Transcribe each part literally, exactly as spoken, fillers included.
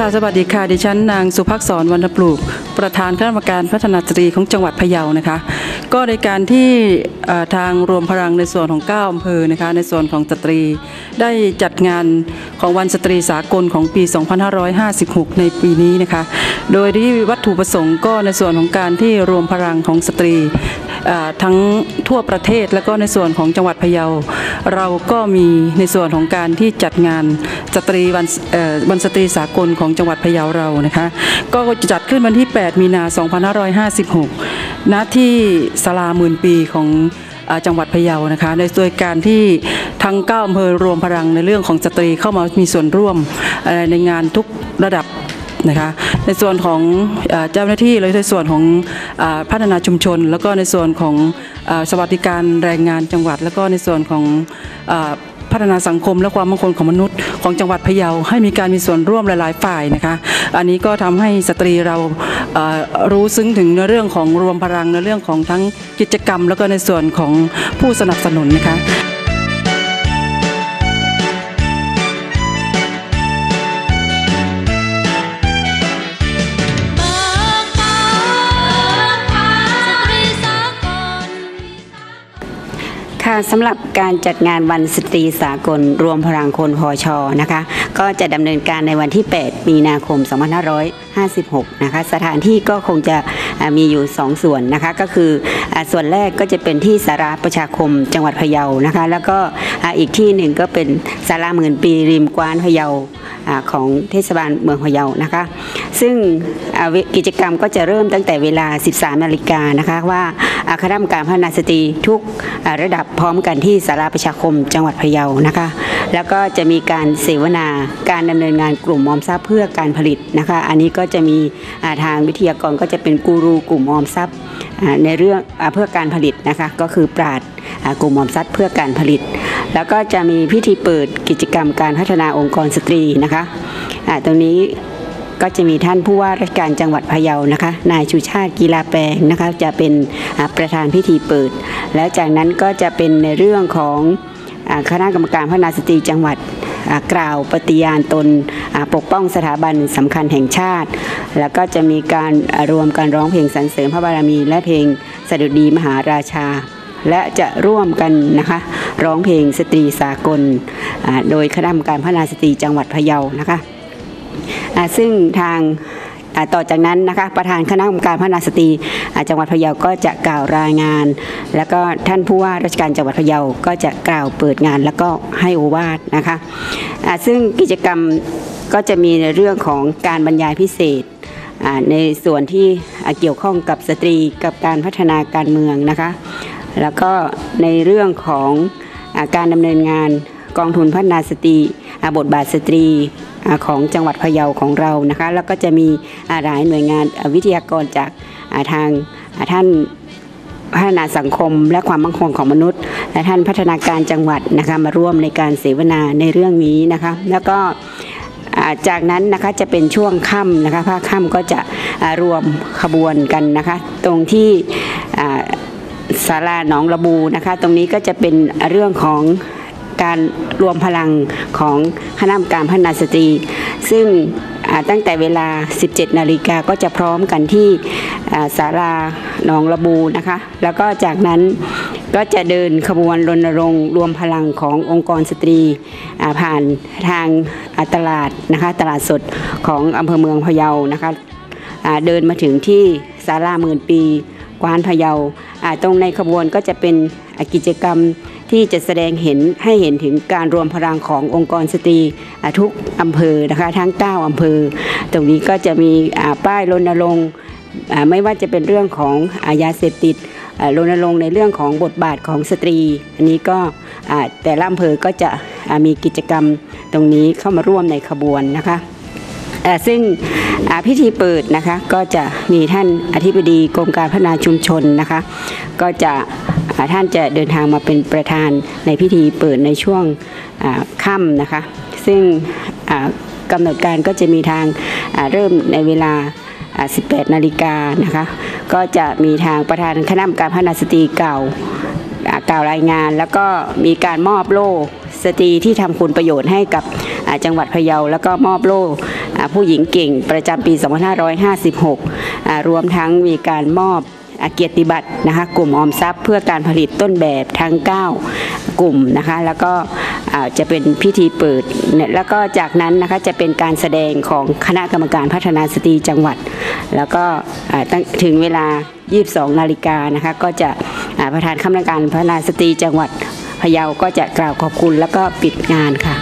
สวัสดีค่ะดิฉันนางสุภักษรวรรณปลูกประธานคณะกรรมการพัฒนาสตรีของจังหวัดพะเยานะคะก็ในการที่ทางรวมพลังในส่วนของเก้าอำเภอนะคะในส่วนของสตรีได้จัดงานของวันสตรีสากลของปี สองพันห้าร้อยห้าสิบหก ในปีนี้นะคะโดยที่วัตถุประสงค์ก็ในส่วนของการที่รวมพลังของสตรีทั้งทั่วประเทศและก็ในส่วนของจังหวัดพะเยาเราก็มีในส่วนของการที่จัดงานสตรีวันวันสตรีสากลของจังหวัดพะเยาเรานะคะก็จะจัดขึ้นวันที่แปดมีนาคมสองพันห้าร้อยห้าสิบหกณที่ศาลาหมื่นปีของจังหวัดพะเยานะคะในโดยการที่ทั้งเก้าอำเภอรวมพลังในเรื่องของสตรีเข้ามามีส่วนร่วมในงานทุกระดับนะคะในส่วนของเจ้าหน้าที่เลยในส่วนของพัฒนาชุมชนแล้วก็ในส่วนของสวัสดิการแรงงานจังหวัดแล้วก็ในส่วนของพัฒนาสังคมและความมั่นคงของมนุษย์ของจังหวัดพะเยาให้มีการมีส่วนร่วมหลายๆฝ่ายนะคะอันนี้ก็ทำให้สตรีเรารู้ซึ้งถึงในเรื่องของรวมพลังในเรื่องของทั้งกิจกรรมแล้วก็ในส่วนของผู้สนับสนุนนะคะสำหรับการจัดงานวันสตรีสากลรวมพลังคนพช.นะคะก็จะดำเนินการในวันที่แปดมีนาคมสองพันห้าร้อยห้าสิบหกนะคะสถานที่ก็คงจะมีอยู่สองส่วนนะคะก็คือส่วนแรกก็จะเป็นที่ศาลาประชาคมจังหวัดพะเยานะคะแล้วก็อีกที่หนึ่งก็เป็นศาลาหมื่นปีริมกว้านพะเยาของเทศบาลเมืองพะเยานะคะซึ่งกิจกรรมก็จะเริ่มตั้งแต่เวลา สิบสามนาฬิกานะคะว่าคณะกรรมการพัฒนาสตรีทุกระดับพร้อมกันที่ศาลาประชาคมจังหวัดพะเยานะคะแล้วก็จะมีการเสวนาการดำเนินงานกลุ่มออมทรัพย์เพื่อการผลิตนะคะอันนี้ก็จะมีทางวิทยากรก็จะเป็นกูรูกลุ่มออมทรัพย์ในเรื่องเพื่อการผลิตนะคะก็คือปราชญ์กลุ่มออมทรัพย์เพื่อการผลิตแล้วก็จะมีพิธีเปิดกิจกรรมการพัฒนาองค์กรสตรีนะคะตรงนี้ก็จะมีท่านผู้ว่าราชการจังหวัดพะเยานะคะนายชูชาติกีฬาแปลงนะคะจะเป็นประธานพิธีเปิดแล้วจากนั้นก็จะเป็นในเรื่องของคณะกรรมการพัฒนาสตรีจังหวัดกล่าวปฏิญาณตนปกป้องสถาบันสำคัญแห่งชาติแล้วก็จะมีการรวมการร้องเพลงสรรเสริญพระบารมีและเพลงสดุดีมหาราชาและจะร่วมกันนะคะร้องเพลงสตรีสากลโดยคณะกรรมการพัฒนาสตรีจังหวัดพะเยานะคะซึ่งทางต่อจากนั้นนะคะประธานคณะกรรมการพัฒนาสตรีจังหวัดพะเยาก็จะกล่าวรายงานแล้วก็ท่านผู้ว่าราชการจังหวัดพะเยาก็จะกล่าวเปิดงานแล้วก็ให้โอวาทนะคะซึ่งกิจกรรมก็จะมีในเรื่องของการบรรยายพิเศษในส่วนที่เกี่ยวข้องกับสตรีกับการพัฒนาการเมืองนะคะแล้วก็ในเรื่องของการดำเนินงานกองทุนพัฒนาสตรีบทบาทสตรีของจังหวัดพะเยาของเรานะคะแล้วก็จะมีหลายหน่วยงานวิทยากรจากทางท่านพัฒนาสังคมและความมั่นคงของมนุษย์และท่านพัฒนาการจังหวัดนะคะมาร่วมในการเสวนาในเรื่องนี้นะคะแล้วก็จากนั้นนะคะจะเป็นช่วงค่ำนะคะภาคค่ำก็จะรวมขบวนกันนะคะตรงที่ศาลาหนองระบูนะคะตรงนี้ก็จะเป็นเรื่องของการรวมพลังของคณะกรรมการพัฒนาสตรีซึ่งตั้งแต่เวลา สิบเจ็ดนาฬิกาก็จะพร้อมกันที่ศาลาหนองระบูนะคะแล้วก็จากนั้นก็จะเดินขบวนรณรงค์รวมพลังขององค์กรสตรีผ่านทางตลาดนะคะตลาดสดของอำเภอเมืองพะเยานะคะเดินมาถึงที่ศาลาหมื่นปีกว้านพะเยาตรงในขบวนก็จะเป็นกิจกรรมที่จะแสดงเห็นให้เห็นถึงการรวมพลังขององค์กรสตรีทุกอำเภอนะคะทั้งเก้าอำเภอตรงนี้ก็จะมีป้ายรณรงค์ไม่ว่าจะเป็นเรื่องของยาเสพติดรณรงค์ในเรื่องของบทบาทของสตรีอันนี้ก็แต่ละอำเภอก็จะมีกิจกรรมตรงนี้เข้ามาร่วมในขบวนนะคะซึ่งพิธีเปิดนะคะก็จะมีท่านอธิบดีกรมการพัฒนาชุมชนนะคะก็จะท่านจะเดินทางมาเป็นประธานในพิธีเปิดในช่วงค่ำนะคะซึ่งกำหนดการก็จะมีทางเริ่มในเวลา สิบแปดนาฬิกานะคะก็จะมีทางประธานคณะกรรมการพัฒนาสตรีกล่าวกล่าวรายงานแล้วก็มีการมอบโล่สตรีที่ทำคุณประโยชน์ให้กับจังหวัดพะเยาแล้วก็มอบโล่ผู้หญิงเก่งประจำปี สองพันห้าร้อยห้าสิบหก รวมทั้งมีการมอบเกียรติบัตรนะคะกลุ่มออมทรัพย์เพื่อการผลิตต้นแบบทั้งเก้ากลุ่มนะคะแล้วก็จะเป็นพิธีเปิดแล้วก็จากนั้นนะคะจะเป็นการแสดงของคณะกรรมการพัฒนาสตรีจังหวัดแล้วก็ถึงเวลา ยี่สิบสองนาฬิกานะคะก็จะประธานคณะกรรมการพัฒนาสตรีจังหวัดพะเยาก็จะกล่าวขอบคุณแล้วก็ปิดงานค่ะ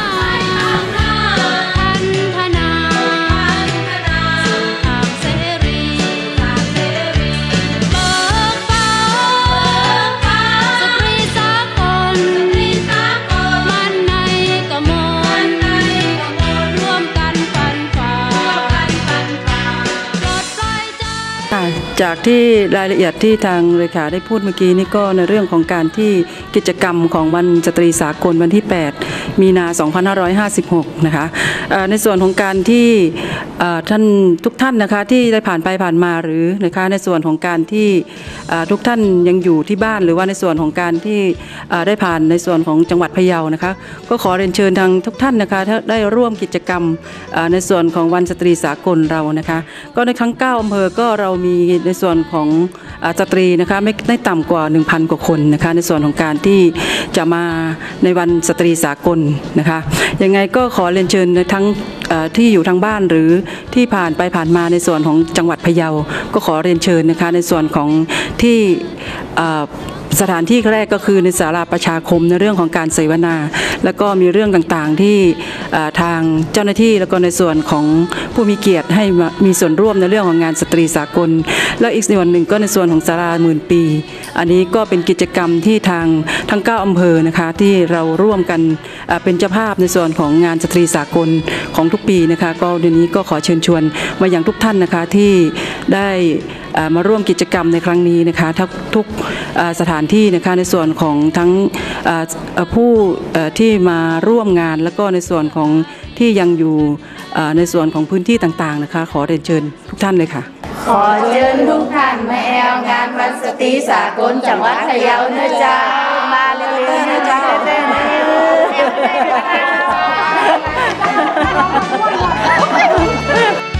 จากที่รายละเอียดที่ทางเลขาได้พูดเมื่อกี้นี่ก็ในเรื่องของการที่กิจกรรมของวันสตรีสากลวันที่แปดมีนาสองพันห้าร้อยห้าสิบหกนะคะในส่วนของการที่ท่านทุกท่านนะคะที่ได้ผ่านไปผ่านมาหรือนะคะในส่วนของการที่ทุกท่านยังอยู่ที่บ้านหรือว่าในส่วนของการที่ได้ผ่านในส่วนของจังหวัดพะเยานะคะก็ขอเรียนเชิญทางทุกท่านนะคะได้ร่วมกิจกรรมในส่วนของวันสตรีสากลเรานะคะก็ในทั้งเก้าอำเภอก็เรามีในส่วนของสตรีนะคะไม่ได้ต่ำกว่า หนึ่งพัน กว่าคนนะคะในส่วนของการที่จะมาในวันสตรีสากลนะคะยังไงก็ขอเรียนเชิญทั้งที่อยู่ทางบ้านหรือที่ผ่านไปผ่านมาในส่วนของจังหวัดพะเยาก็ขอเรียนเชิญนะคะในส่วนของที่สถานที่แรกก็คือในศาลาประชาคมในเรื่องของการเสวนาแล้วก็มีเรื่องต่างๆที่ทางเจ้าหน้าที่แล้วก็ในส่วนของผู้มีเกียรติให้มีส่วนร่วมในเรื่องของงานสตรีสากลและอีกส่วนหนึ่งก็ในส่วนของศาลาหมื่นปีอันนี้ก็เป็นกิจกรรมที่ทางทั้งเก้าอำเภอนะคะที่เราร่วมกันเป็นเจ้าภาพในส่วนของงานสตรีสากลของทุกปีนะคะก็เดี๋ยวนี้ก็ขอเชิญชวนมาอย่างทุกท่านนะคะที่ได้มาร่วมกิจกรรมในครั้งนี้นะคะทุกสถานที่นะคะในส่วนของทั้งผู้ที่มาร่วมงานแล้วก็ในส่วนของที่ยังอยู่ในส่วนของพื้นที่ต่างๆนะคะขอเรียนเชิญทุกท่านเลยค่ะขอเชิญทุกท่านมาแอลงานวันสตรีสากลจังหวัดพะเยาเนื้อจ้ามาเร็วๆนะจ้าเร็วๆ